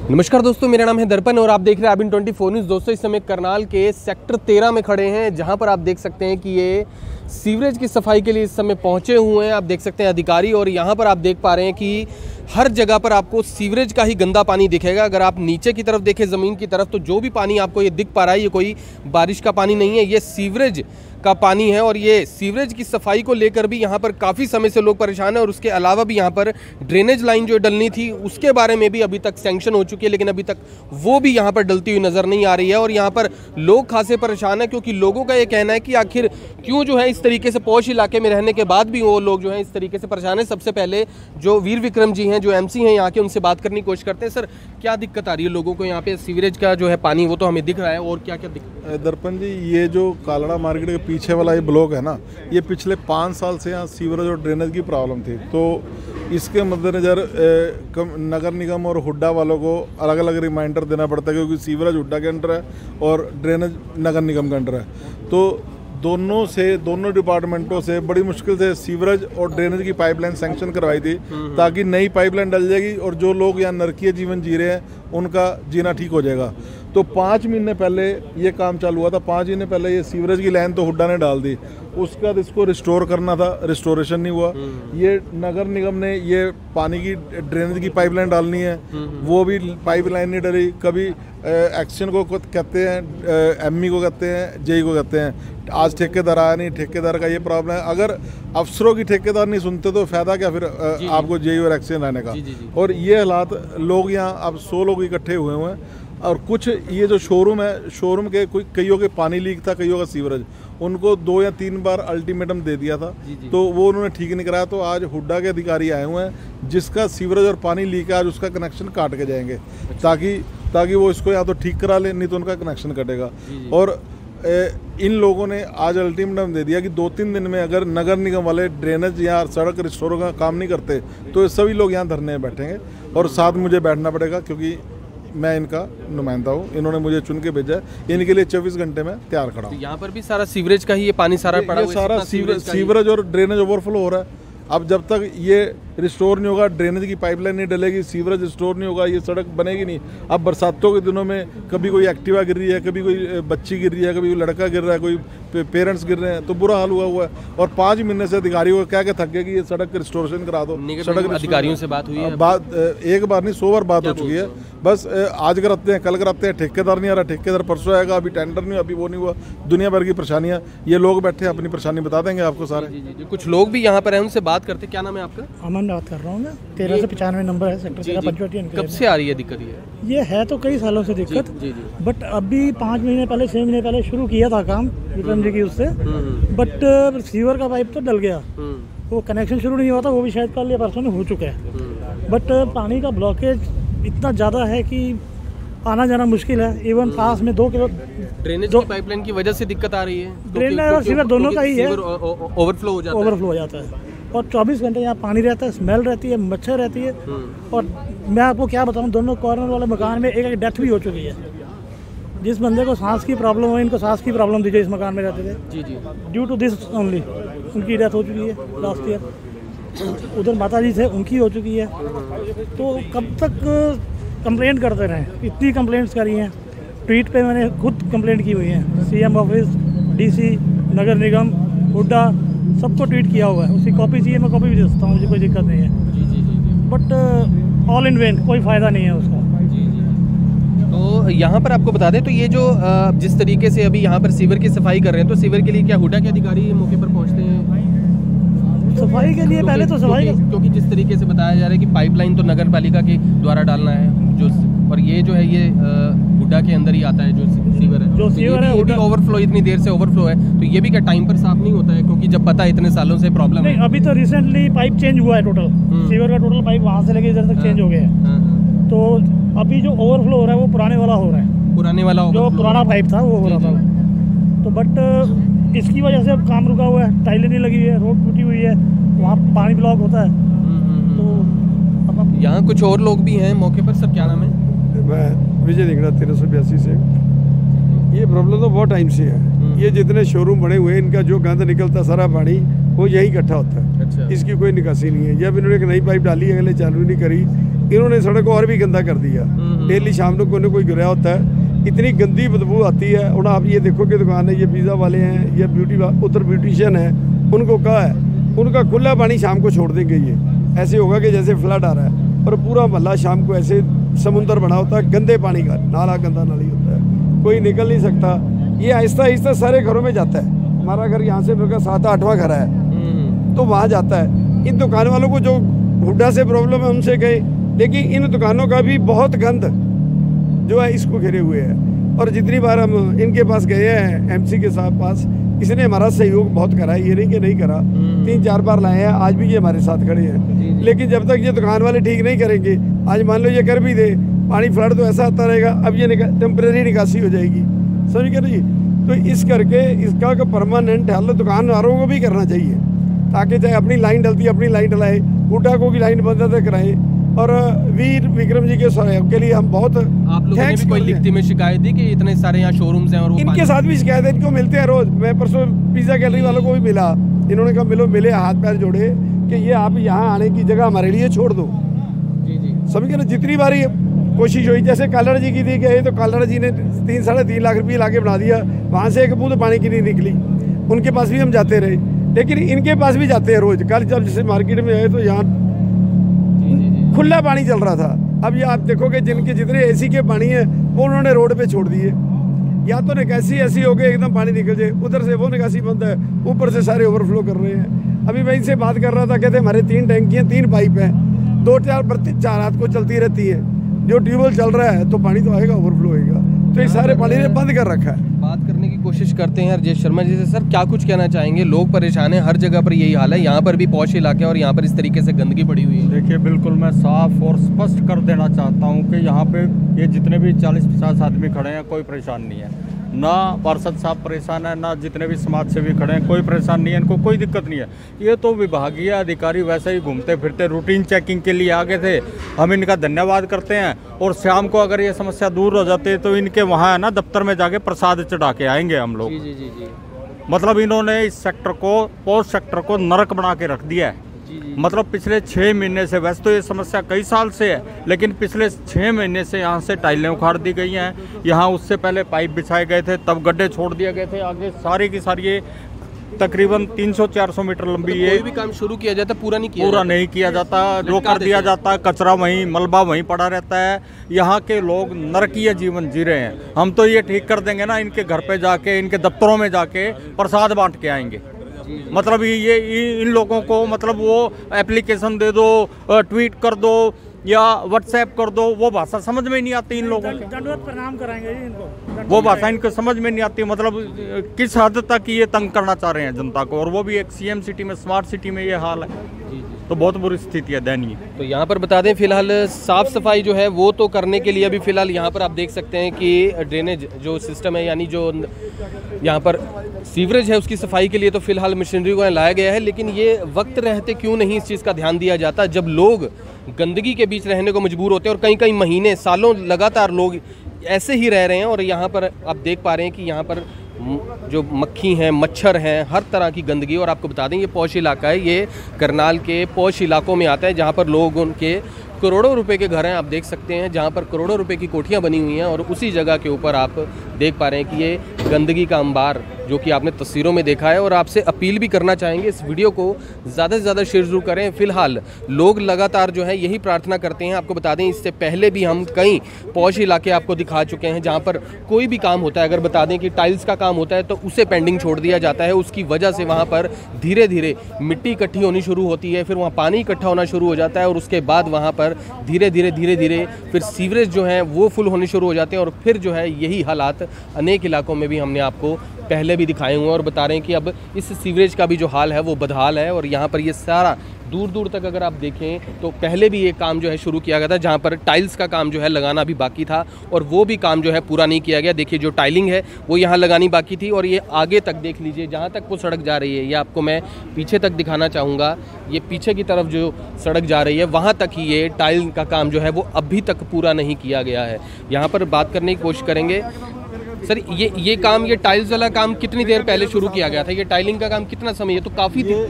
नमस्कार दोस्तों, मेरा नाम है दर्पण और आप देख रहे हैं आबिन 24 न्यूज़। दोस्तों, इस समय करनाल के सेक्टर 13 में खड़े हैं, जहां पर आप देख सकते हैं कि ये सीवरेज की सफाई के लिए इस समय पहुंचे हुए हैं। आप देख सकते हैं अधिकारी, और यहां पर आप देख पा रहे हैं कि हर जगह पर आपको सीवरेज का ही गंदा पानी दिखेगा। अगर आप नीचे की तरफ देखें, ज़मीन की तरफ, तो जो भी पानी आपको ये दिख पा रहा है, ये कोई बारिश का पानी नहीं है, ये सीवरेज का पानी है। और ये सीवरेज की सफाई को लेकर भी यहाँ पर काफ़ी समय से लोग परेशान हैं। और उसके अलावा भी यहाँ पर ड्रेनेज लाइन जो डलनी थी, उसके बारे में भी अभी तक सैंक्शन हो चुकी है, लेकिन अभी तक वो भी यहाँ पर डलती हुई नज़र नहीं आ रही है। और यहाँ पर लोग खासे परेशान हैं, क्योंकि लोगों का ये कहना है कि आखिर क्यों जो है इस तरीके से पॉश इलाके में रहने के बाद भी वो लोग जो है इस तरीके से परेशान है। सबसे पहले जो वीर विक्रम जी हैं, जो MC हैं यहाँ के, उनसे बात करने की कोशिश करते हैं। सर, क्या दिक्कत आ रही है लोगों को यहाँ पे? सीवरेज का जो है पानी वो तो हमें दिख रहा है, और क्या क्या दिक्कत? दर्पण जी, ये जो कालड़ा मार्केट के पीछे वाला ये ब्लॉक है ना, ये पिछले 5 साल से यहाँ सीवरेज और ड्रेनेज की प्रॉब्लम थी। तो इसके मद्देनज़र नगर निगम और हुड्डा वालों को अलग अलग रिमाइंडर देना पड़ता है, क्योंकि सीवरेज हुड्डा के अंडर है और ड्रेनेज नगर निगम के अंडर है। तो दोनों डिपार्टमेंटों से बड़ी मुश्किल से सीवरेज और ड्रेनेज की पाइपलाइन सैंक्शन करवाई थी, ताकि नई पाइपलाइन डल जाएगी और जो लोग यहाँ नरकीय जीवन जी रहे हैं उनका जीना ठीक हो जाएगा। तो 5 महीने पहले ये काम चालू हुआ था। 5 महीने पहले ये सीवरेज की लाइन तो हुड्डा ने डाल दी, उसके बाद इसको रिस्टोर करना था, रिस्टोरेशन नहीं हुआ। ये नगर निगम ने ये पानी की ड्रेनेज की पाइपलाइन डालनी है, वो भी पाइपलाइन नहीं डली। कभी एक्शन को कहते हैं, ME को कहते हैं, JE को कहते हैं। आज ठेकेदार आया नहीं, ठेकेदार का ये प्रॉब्लम है। अगर अफसरों की ठेकेदार नहीं सुनते तो फायदा क्या फिर आपको JE और एक्शन लाने का। और ये हालात लोग यहाँ अब 100 लोग इकट्ठे हुए हैं। और कुछ ये जो शोरूम है, शोरूम के कईयों के पानी लीक था, कईयों का सीवरेज, उनको 2 या 3 बार अल्टीमेटम दे दिया था। तो वो उन्होंने ठीक नहीं कराया। तो आज हुड्डा के अधिकारी आए हुए हैं, जिसका सीवरेज और पानी लीक है, आज उसका कनेक्शन काट के जाएंगे, ताकि वो इसको या तो ठीक करा ले, नहीं तो उनका कनेक्शन कटेगा। और इन लोगों ने आज अल्टीमेटम दे दिया कि 2-3 दिन में अगर नगर निगम वाले ड्रेनेज या सड़क रिस्टोर का काम नहीं करते तो सभी लोग यहाँ धरने में बैठेंगे। और साथ मुझे बैठना पड़ेगा, क्योंकि मैं इनका नुमाइंदा हूँ, इन्होंने मुझे चुन के भेजा है। इनके लिए 24 घंटे में तैयार खड़ा हूँ। तो यहाँ पर भी सारा सीवरेज का ही ये पानी सारा पड़ा हुआ है, सारा सीवरेज और ड्रेनेज ओवरफ्लो हो रहा है। अब जब तक ये रिस्टोर नहीं होगा, ड्रेनेज की पाइपलाइन नहीं डलेगी, सीवरेज रिस्टोर नहीं होगा, ये सड़क बनेगी नहीं। अब बरसातों के दिनों में कभी कोई एक्टिवा गिर रही है, कभी कोई बच्ची गिर रही है, कभी कोई लड़का गिर रहा है, कोई पेरेंट्स गिर रहे हैं, तो बुरा हाल हुआ है। और 5 महीने से अधिकारियों को क्या थक गया कि ये सड़क रिस्टोरेशन करा दो। सड़क अधिकारियों से बात हुई है? एक बार नहीं, 100 बार बात हो चुकी है। बस आज कराते हैं, कल कराते हैं, ठेकेदार नहीं आ रहा, ठेकेदार परसों आएगा, अभी टेंडर नहीं, अभी वो नहीं हुआ। दुनिया भर की परेशानियाँ, ये लोग बैठे अपनी परेशानी बता देंगे आपको सारे। कुछ लोग भी यहाँ पर हैं, उनसे बात करते। क्या नाम है आपका? अमन बात कर रहा हूँ मैं। 13 से 95 नंबर है, सेक्टर 13 पंचवटी। कब से आ रही है दिक्कत? ये है तो कई सालों से दिक्कत, बट अभी 5 महीने पहले 6 महीने पहले शुरू किया था काम विक्रम जी की उससे। बट सीवर का पाइप तो डल गया, वो कनेक्शन शुरू नहीं हुआ था, वो भी शायद कल या परसों में हो चुका है। बट पानी का ब्लॉकेज इतना ज़्यादा है कि आना जाना मुश्किल है। इवन पास में 2 किलो ड्रेनेज की पाइपलाइन की वजह से दिक्कत आ रही है। ड्रेनेज और सीवर दोनों का ही है, ओवरफ्लो हो जाता है। और 24 घंटे यहाँ पानी रहता है, स्मेल रहती है, मच्छर रहती है। और मैं आपको क्या बताऊँ, दोनों कॉर्नर वाले मकान में एक डेथ भी हो चुकी है। जिस बंदे को सांस की प्रॉब्लम हो, इनको सांस की प्रॉब्लम थी जो इस मकान में रहते थे, ड्यू टू दिस ओनली उनकी डेथ हो चुकी है लास्ट ईयर। उधर माता जी थे, उनकी हो चुकी है। तो कब तक कंप्लेंट करते रहें? इतनी कंप्लेंट्स करी हैं, ट्वीट पे मैंने खुद कंप्लेंट की हुई है। CM ऑफिस, DC, नगर निगम, हुड्डा, सबको ट्वीट किया हुआ है। उसकी कॉपी चाहिए, मैं कॉपी भी दे सकता हूँ, मुझे कोई दिक्कत नहीं है। बट ऑल इन वेन, कोई फ़ायदा नहीं है उसका। तो यहाँ पर आपको बता दें, तो ये जो जिस तरीके से अभी यहाँ पर सीवर की सफाई कर रहे हैं, तो सीवर के लिए क्या हुड्डा के अधिकारी मौके पर पहुँचते हैं सफाई के लिए? पहले तो सफाई, क्योंकि जिस तरीके से बताया जा रहा है कि पाइपलाइन तो नगर पालिका के द्वारा डालना है, जो और ये जो है ये हुड्डा के अंदर ही आता है जो सीवर है। जो सीवर है हुड्डा ओवरफ्लो, इतनी देर से ओवरफ्लो है, तो ये भी क्या टाइम पर साफ नहीं होता है? क्योंकि जब पता है इतने सालों से प्रॉब्लम है। अभी तो रिसेंटली पाइप चेंज हुआ है टोटल, सीवर का टोटल पाइप वहाँ से लेके इधर तक चेंज हो गया है। तो अभी जो ओवरफ्लो हो रहा है वो पुराने वाला हो रहा है, पुराने वाला जो पुराना पाइप था वो हो रहा था। तो बट इसकी वजह से अब काम रुका हुआ है, टाइलें नहीं लगी हुई है, रोड टूटी हुई है, वहाँ पानी ब्लॉक होता है। तो अब यहाँ कुछ और लोग भी हैं मौके पर। सर, क्या नाम है? मैं विजय दिंगड़ा 1382 से। ये प्रॉब्लम तो बहुत टाइम से है। ये जितने शोरूम बने हुए हैं, इनका जो गंद निकलता सारा पानी वो यही इकट्ठा होता है। इसकी कोई निकासी नहीं है। जब इन्होंने एक नई पाइप डाली है, अगले चालू नहीं करी, इन्होंने सड़क को और भी गंदा कर दिया। डेली शाम को कोई ना कोई गिरा होता है, इतनी गंदी बदबू आती है। और आप ये देखो कि दुकान है, ये पिज़्ज़ा वाले हैं, ये उधर ब्यूटिशियन है, उनको कहा है उनका खुला पानी शाम को छोड़ देंगे। ये ऐसे होगा कि जैसे फ्लड आ रहा है, और पूरा मोहल्ला शाम को ऐसे समुंदर बना होता है गंदे पानी का, नाला गंदा नाली होता है, कोई निकल नहीं सकता। ये आहिस्ता आहिस्ता सारे घरों में जाता है। हमारा घर यहाँ से मेरे 7-8वां घर है, तो वहाँ जाता है। इन दुकान वालों को जो हुड्डा से प्रॉब्लम है उनसे गए, लेकिन इन दुकानों का भी बहुत गंद जो है इसको घेरे हुए है। और जितनी बार हम इनके पास गए हैं एमसी के साथ पास, इसने हमारा सहयोग बहुत करा है, ये नहीं कि नहीं करा। 3-4 बार लाए हैं, आज भी ये हमारे साथ खड़े हैं। लेकिन जब तक ये दुकान वाले ठीक नहीं करेंगे, आज मान लो ये कर भी दे, पानी फ्लड तो ऐसा आता रहेगा, अब ये टेम्परेरी निकासी हो जाएगी, समझ गए ना जी। तो इस करके इसका परमानेंट हल दुकानदारों को भी करना चाहिए, ताकि चाहे अपनी लाइन डलती है अपनी लाइन डलाए, हुड्डा को भी लाइन बंद कराएं। और वीर विक्रम जी के सहयोग के लिए हम बहुत आप लोगों ने भी कोई लिखती में शिकायत दी कि इतने सारे यहाँ शोरूम्स हैं और इनके साथ भी शिकायत है, इनको मिलते हैं रोज। मैं परसों पिज़्ज़ा गैलरी वालों को भी मिला, इन्होंने कहा मिलो, मिले, हाथ पैर जोड़े कि ये आप यहाँ आने की जगह हमारे लिए छोड़ दो। जी समझ गए ना। जितनी बारी कोशिश हुई, जैसे कालड़ जी की थी गए, तो कालड़ जी ने 3-3.5 लाख रुपये लाके बना दिया, वहाँ से एक बूंद पानी की नहीं निकली। उनके पास भी हम जाते रहे, लेकिन इनके पास भी जाते हैं रोज। कल जब जैसे मार्केट में आए तो यहाँ खुला पानी चल रहा था। अब ये आप देखोगे जिनके जितने एसी के पानी है वो उन्होंने रोड पे छोड़ दिए, या तो निकासी ऐसी हो गई एकदम पानी निकल जाए, उधर से वो निकासी बंद है, ऊपर से सारे ओवरफ्लो कर रहे हैं। अभी मैं इनसे बात कर रहा था, कहते हमारे 3 टैंकियाँ 3 पाइप हैं, 2-4 रात को चलती रहती है। जो ट्यूबवेल चल रहा है तो पानी तो आएगा, ओवरफ्लो होएगा, तो ये सारे पानी ने बंद कर रखा है। बात करने की कोशिश करते हैं राजेश शर्मा जी से। सर क्या कुछ कहना चाहेंगे? लोग परेशान हैं, हर जगह पर यही हाल है, यहाँ पर भी पौष इलाके और यहाँ पर इस तरीके से गंदगी पड़ी हुई है। देखिए बिल्कुल मैं साफ और स्पष्ट कर देना चाहता हूँ कि यहाँ पे ये जितने भी 40-50 आदमी खड़े हैं, कोई परेशान नहीं है, ना पार्षद साहब परेशान है, ना जितने भी समाज सेवी खड़े हैं कोई परेशान नहीं है, इनको कोई दिक्कत नहीं है। ये तो विभागीय अधिकारी वैसे ही घूमते फिरते रूटीन चेकिंग के लिए आगे थे, हम इनका धन्यवाद करते हैं। और शाम को अगर ये समस्या दूर हो जाती है तो इनके वहाँ है ना दफ्तर में जाके प्रसाद चढ़ा के आएंगे हम लोग। जी। मतलब इन्होंने इस सेक्टर को, पोस्ट सेक्टर को नरक बना के रख दिया है। मतलब पिछले 6 महीने से, वैसे तो ये समस्या कई साल से है, लेकिन पिछले 6 महीने से यहाँ से टाइलें उखाड़ दी गई हैं। यहाँ उससे पहले पाइप बिछाए गए थे, तब गड्ढे छोड़ दिए गए थे। आगे सारी की सारी ये तकरीबन 300-400 मीटर लंबी ये कोई भी काम शुरू किया जाता पूरा नहीं किया जाता, जो कर दिया जाता है कचरा वहीं मलबा वहीं पड़ा रहता है। यहाँ के लोग नरकीय जीवन जी रहे हैं। हम तो ये ठीक कर देंगे ना, इनके घर पे जाके, इनके दफ्तरों में जाके प्रसाद बांट के आएंगे। मतलब ये इन लोगों को मतलब वो एप्लीकेशन दे दो, ट्वीट कर दो या व्हाट्सएप कर दो, वो भाषा समझ में नहीं आती इन लोगों को। दंडवत प्रणाम कराएंगे इनको, वो भाषा इनको समझ में नहीं आती। मतलब किस हद तक ये तंग करना चाह रहे हैं जनता को, और वो भी एक सीएम सिटी में, स्मार्ट सिटी में ये हाल है। तो बहुत बुरी स्थिति है, दयनीय। तो यहाँ पर बता दें फिलहाल साफ़ सफाई जो है वो तो करने के लिए अभी फ़िलहाल यहाँ पर आप देख सकते हैं कि ड्रेनेज जो सिस्टम है, यानी जो यहाँ पर सीवरेज है, उसकी सफाई के लिए तो फिलहाल मशीनरी को लाया गया है। लेकिन ये वक्त रहते क्यों नहीं इस चीज़ का ध्यान दिया जाता, जब लोग गंदगी के बीच रहने को मजबूर होते हैं और कई महीने सालों लगातार लोग ऐसे ही रह रहे हैं। और यहाँ पर आप देख पा रहे हैं कि यहाँ पर जो मक्खी हैं, मच्छर हैं, हर तरह की गंदगी। और आपको बता दें ये पौष इलाका है, ये करनाल के पौष इलाकों में आता है, जहाँ पर लोग उनके करोड़ों रुपए के घर हैं, आप देख सकते हैं, जहाँ पर करोड़ों रुपए की कोठियाँ बनी हुई हैं। और उसी जगह के ऊपर आप देख पा रहे हैं कि ये गंदगी का अंबार जो कि आपने तस्वीरों में देखा है। और आपसे अपील भी करना चाहेंगे, इस वीडियो को ज़्यादा से ज़्यादा शेयर जरूर करें। फिलहाल लोग लगातार जो है यही प्रार्थना करते हैं। आपको बता दें इससे पहले भी हम कई पौष इलाके आपको दिखा चुके हैं, जहाँ पर कोई भी काम होता है, अगर बता दें कि टाइल्स का काम होता है तो उसे पेंडिंग छोड़ दिया जाता है। उसकी वजह से वहाँ पर धीरे धीरे मिट्टी इकट्ठी होनी शुरू होती है, फिर वहाँ पानी इकट्ठा होना शुरू हो जाता है, और उसके बाद वहाँ पर धीरे धीरे फिर सीवरेज जो है वो फुल होने शुरू हो जाते हैं। और फिर जो है यही हालात अनेक इलाकों में भी हमने आपको पहले भी दिखाए हुए हैं, और बता रहे हैं कि अब इस सीवरेज का भी जो हाल है वो बदहाल है। और यहाँ पर ये सारा दूर दूर तक अगर आप देखें तो पहले भी ये काम जो है शुरू किया गया था, जहाँ पर टाइल्स का काम जो है लगाना भी बाकी था, और वो भी काम जो है पूरा नहीं किया गया। देखिए जो टाइलिंग है वो यहाँ लगानी बाकी थी, और ये आगे तक देख लीजिए जहाँ तक वो सड़क जा रही है, ये आपको मैं पीछे तक दिखाना चाहूँगा। ये पीछे की तरफ जो सड़क जा रही है वहाँ तक ही ये टाइल का काम जो है वो अभी तक पूरा नहीं किया गया है। यहाँ पर बात करने की कोशिश करेंगे सर ये काम, ये टाइल्स वाला काम कितनी देर पहले शुरू किया गया था? ये टाइलिंग का काम कितना समय, ये तो काफ़ी ये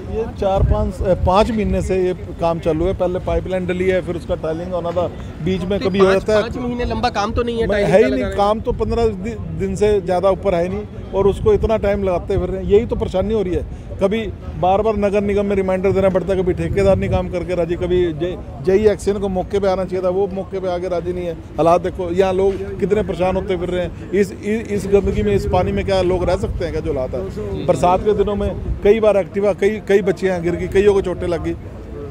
4-5 महीने से ये काम चालू है। पहले पाइपलाइन डली है, फिर उसका टाइलिंग होना था, बीच में कभी हो जाता है। 5 महीने लंबा काम तो नहीं है? है ही नहीं, काम तो 15 दिन से ज़्यादा ऊपर है नहीं, और उसको इतना टाइम लगाते फिर रहे हैं। यही तो परेशानी हो रही है। कभी बार बार नगर निगम में रिमाइंडर देना पड़ता है, कभी ठेकेदार नहीं काम करके राजी, कभी जेई एक्शन को मौके पे आना चाहिए था, वो मौके पे आके राजी नहीं है। हालात देखो, यहाँ लोग कितने परेशान होते फिर रहे हैं। इस गंदगी में, इस पानी में क्या लोग रह सकते हैं? क्या जो हालात है। बरसात के दिनों में कई बार एक्टिवा कई बच्चियाँ गिर गई, कईयों को चोटें लग गई।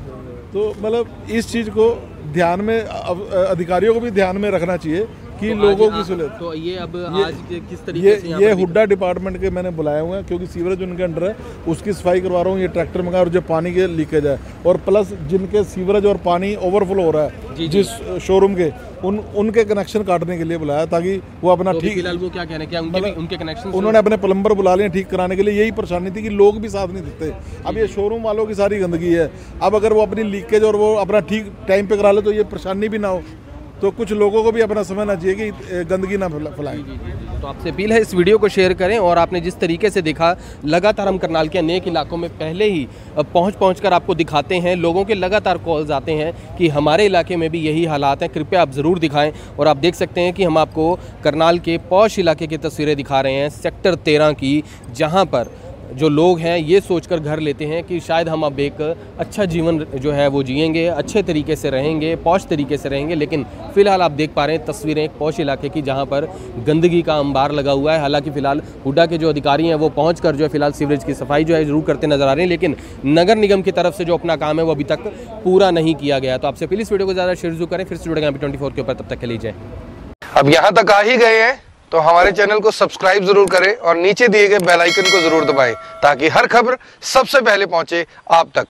तो मतलब इस चीज़ को ध्यान में, अधिकारियों को भी ध्यान में रखना चाहिए कि तो लोगों की सहूलियत। तो ये अब आज किस तरीके से ये हुड्डा डिपार्टमेंट के मैंने बुलाए हुए हैं, क्योंकि सीवरेज उनके अंडर है, उसकी सफाई करवा रहा हूँ। ये ट्रैक्टर मंगा, और जो पानी के लीकेज है, और प्लस जिनके सीवरेज और पानी ओवरफ्लो हो रहा है जिस शोरूम के, उनके कनेक्शन काटने के लिए बुलाया, ताकि वो अपना ठीक। फिलहाल वो क्या कह रहे हैं, क्या उनके कनेक्शन उन्होंने अपने प्लम्बर बुला लिए ठीक कराने के लिए। यही परेशानी थी कि लोग भी साथ नहीं देते। अब ये शोरूम वालों की सारी गंदगी है, अब अगर वो अपनी लीकेज और वो अपना ठीक टाइम पे करा ले तो ये परेशानी भी ना हो। तो कुछ लोगों को भी अपना समझना चाहिए कि गंदगी ना फैलाएं। तो आपसे अपील है, इस वीडियो को शेयर करें। और आपने जिस तरीके से देखा, लगातार हम करनाल के अनेक इलाकों में पहले ही पहुंच कर आपको दिखाते हैं। लोगों के लगातार कॉल्स आते हैं कि हमारे इलाके में भी यही हालात हैं, कृपया आप ज़रूर दिखाएं। और आप देख सकते हैं कि हम आपको करनाल के पौष इलाके की तस्वीरें दिखा रहे हैं, सेक्टर 13 की, जहाँ पर जो लोग हैं ये सोचकर घर लेते हैं कि शायद हम अब एक अच्छा जीवन जो है वो जिएंगे, अच्छे तरीके से रहेंगे, पौष तरीके से रहेंगे। लेकिन फ़िलहाल आप देख पा रहे हैं तस्वीरें एक पौष इलाके की, जहां पर गंदगी का अंबार लगा हुआ है। हालांकि फ़िलहाल हुड्डा के जो अधिकारी हैं वो पहुंचकर जो है फ़िलहाल सीवरेज की सफाई जो है ज़रूर करते नज़र आ रहे हैं, लेकिन नगर निगम की तरफ से जो अपना काम है वो अभी तक पूरा नहीं किया गया। तो आपसे प्लीज़ वीडियो को ज़्यादा शेयर जरूर करें। फिर से जुड़ेंगे Abbey24 के ऊपर, तब तक के लिए जय। अब यहाँ तक आ ही गए हैं तो हमारे चैनल को सब्सक्राइब जरूर करें और नीचे दिए गए बेल आइकन को जरूर दबाएं, ताकि हर खबर सबसे पहले पहुंचे आप तक।